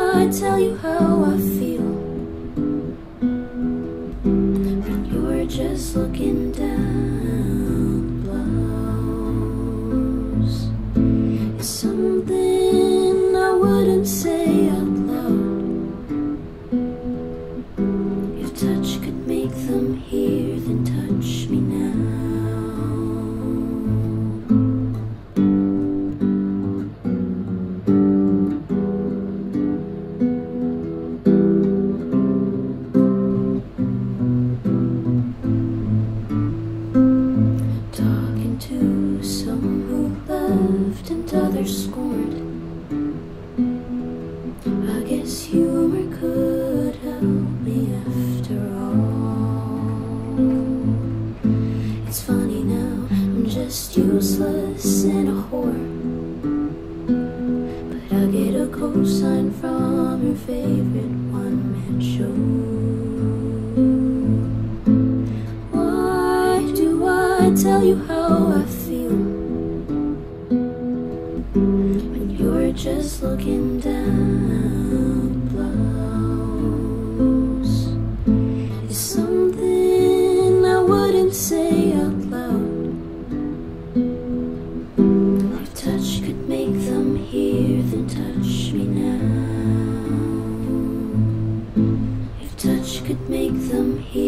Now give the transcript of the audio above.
I tell you how I feel when you're just looking down the blouse? It's something I wouldn't say out loud. If touch could make them hear, then touch me now. To some who loved and others scorned, I guess humor could help me after all. It's funny now, I'm just useless and a whore, but I get a cosign from your favorite one-man show. I tell you how I feel when you're just looking down the blouse. It's something I wouldn't say out loud. If touch could make them hear, then touch me now. If touch could make them hear,